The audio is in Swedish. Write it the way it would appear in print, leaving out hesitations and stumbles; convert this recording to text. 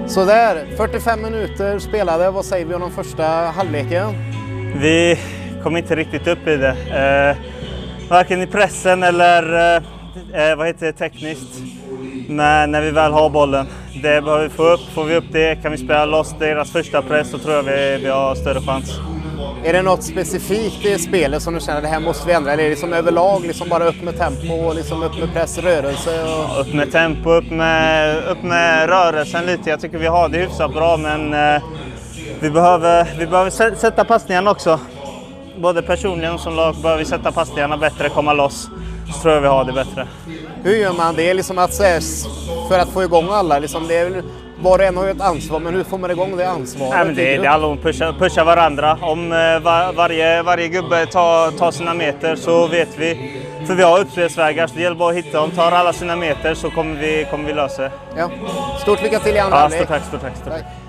Så där, 45 minuter spelade. Vad säger vi om den första halvleken? Vi kom inte riktigt upp i det. Varken i pressen eller tekniskt. Men när vi väl har bollen, det behöver vi få upp. Får vi upp det, kan vi spela loss deras första press, så tror jag vi har större chans. Är det något specifikt i spelet som du känner det här måste vi ändra? Eller är det som överlag liksom bara upp med tempo och liksom upp med press, rörelse? Och... Upp med tempo, upp med rörelsen lite. Jag tycker vi har det hyfsat bra, men vi behöver sätta passningarna också. Både personligen och som lag behöver vi sätta passningarna bättre, komma loss. Så tror jag vi har det bättre. Hur gör man det liksom för att få igång alla? Liksom det är, var och en har ju ett ansvar, men hur får man igång det ansvaret? Nej, men det är alla pusha varandra. Om varje gubbe tar sina meter så vet vi. För vi har utspelsvägar, så det gäller bara att hitta dem. Tar alla sina meter så kommer vi lösa det. Ja. Stort lycka till i andra halvlek. Stort tack.